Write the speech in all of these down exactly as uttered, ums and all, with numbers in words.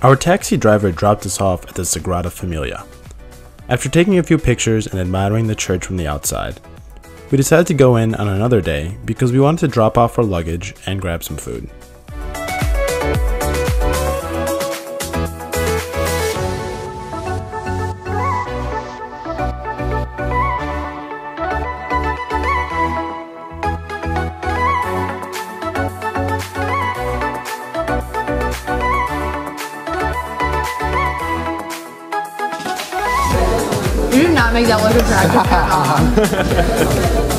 Our taxi driver dropped us off at the Sagrada Familia. After taking a few pictures and admiring the church from the outside, we decided to go in on another day because we wanted to drop off our luggage and grab some food. You did not make that look attractive at all.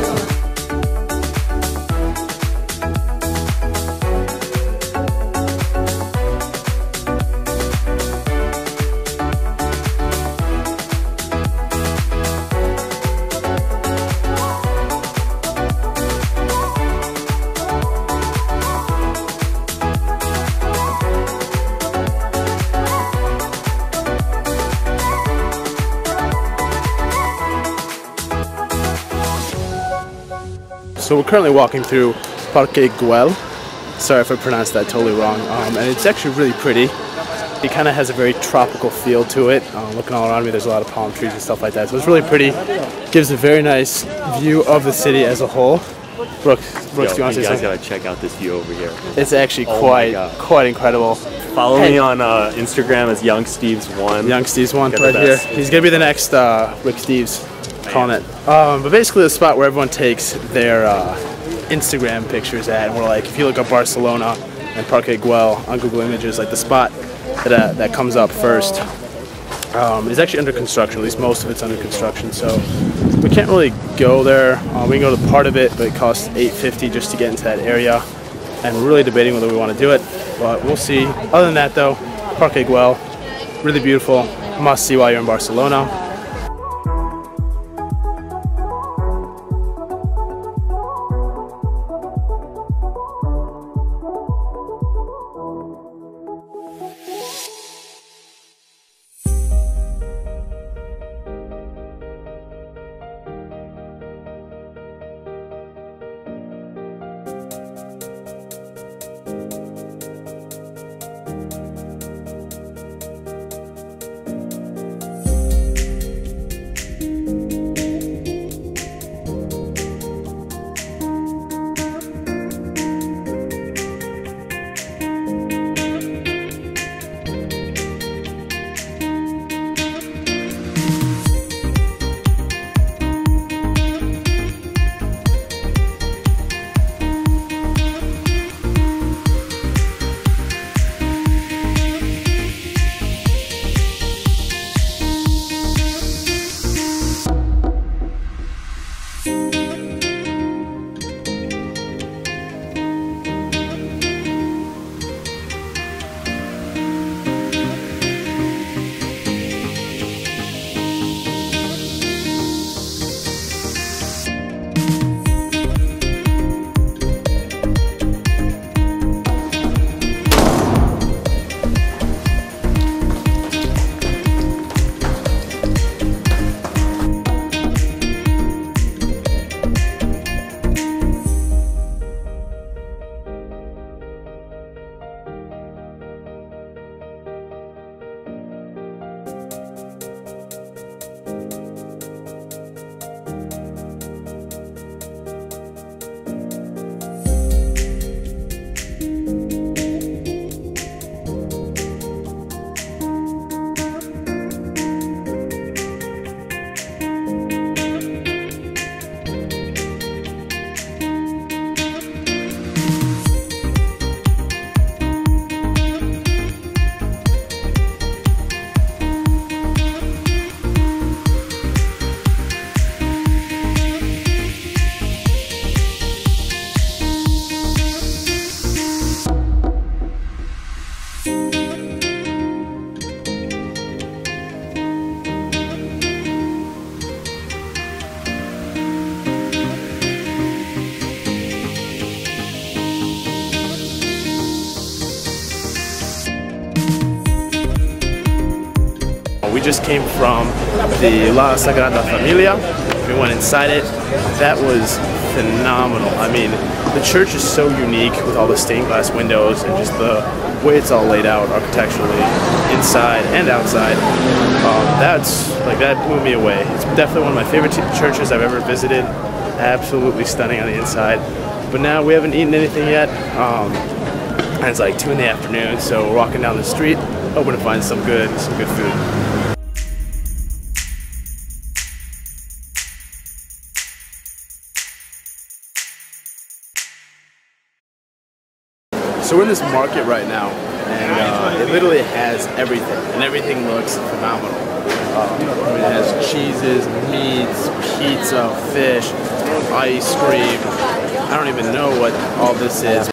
So we're currently walking through Parque Güell. Sorry if I pronounced that totally wrong. Um, and it's actually really pretty. It kind of has a very tropical feel to it. Um, looking all around me, there's a lot of palm trees and stuff like that. So it's really pretty. Gives a very nice view of the city as a whole. Brooks, Brooks, Yo, do you want to you say guys something? gotta check out this view over here. It's actually Oh quite, my God. quite incredible. Follow Hey. me on uh, Instagram as Young Steves one. Young Steves one Got right the here. best. He's gonna be the next uh, Rick Steves, calling it. Um, but basically, the spot where everyone takes their uh, Instagram pictures at, and we're like, if you look up Barcelona and Parque Güell on Google Images, like the spot that uh, that comes up first um, is actually under construction. At least most of it's under construction, so we can't really go there. Uh, we can go to part of it, but it costs eight fifty just to get into that area, and we're really debating whether we want to do it. But we'll see. Other than that, though, Parque Güell, really beautiful, must see while you're in Barcelona. We just came from the La Sagrada Familia. We went inside it. That was phenomenal. I mean, the church is so unique with all the stained glass windows and just the way it's all laid out architecturally, inside and outside. Um, that's like that blew me away. It's definitely one of my favorite churches I've ever visited. Absolutely stunning on the inside. But now we haven't eaten anything yet. Um, and it's like two in the afternoon, so we're walking down the street, hoping to find some good, some good food. So we're in this market right now, and uh, it literally has everything, and everything looks phenomenal. Uh, it has cheeses, meats, pizza, fish, ice cream. I don't even know what all this is.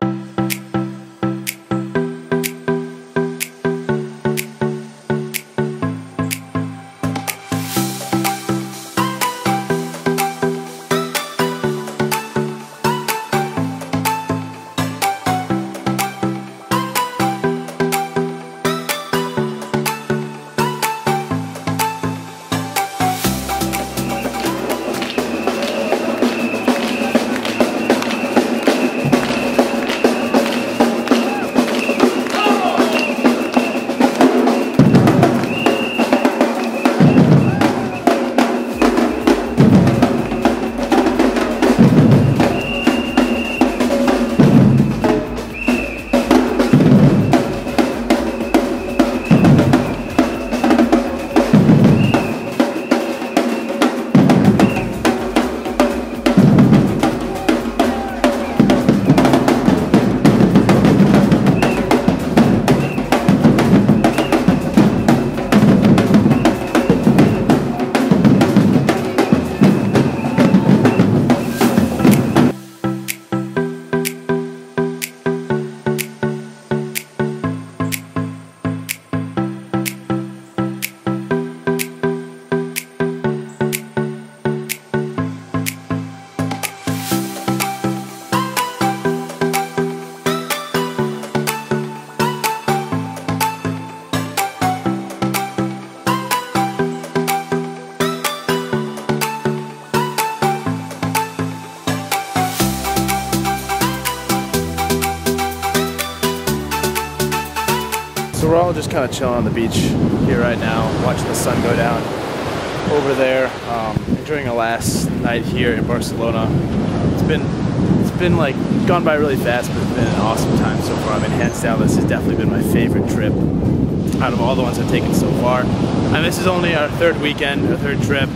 So we're all just kind of chilling on the beach here right now, watching the sun go down over there, um, enjoying our last night here in Barcelona. It's been, it's been like gone by really fast, but it's been an awesome time so far. I mean, hands down, this has definitely been my favorite trip out of all the ones I've taken so far. And this is only our third weekend, our third trip,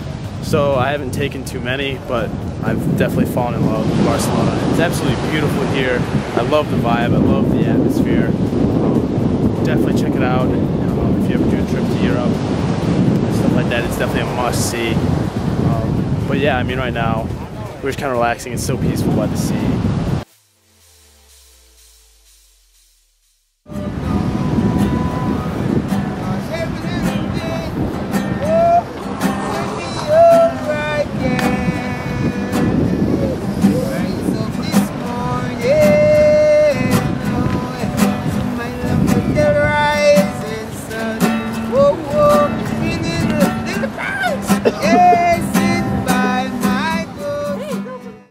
so I haven't taken too many, but I've definitely fallen in love with Barcelona. It's absolutely beautiful here. I love the vibe, I love the atmosphere. Um, definitely check it out um, if you ever do a trip to Europe, stuff like that. It's definitely a must see. Um, but yeah, I mean, right now we're just kind of relaxing. It's so peaceful by the sea.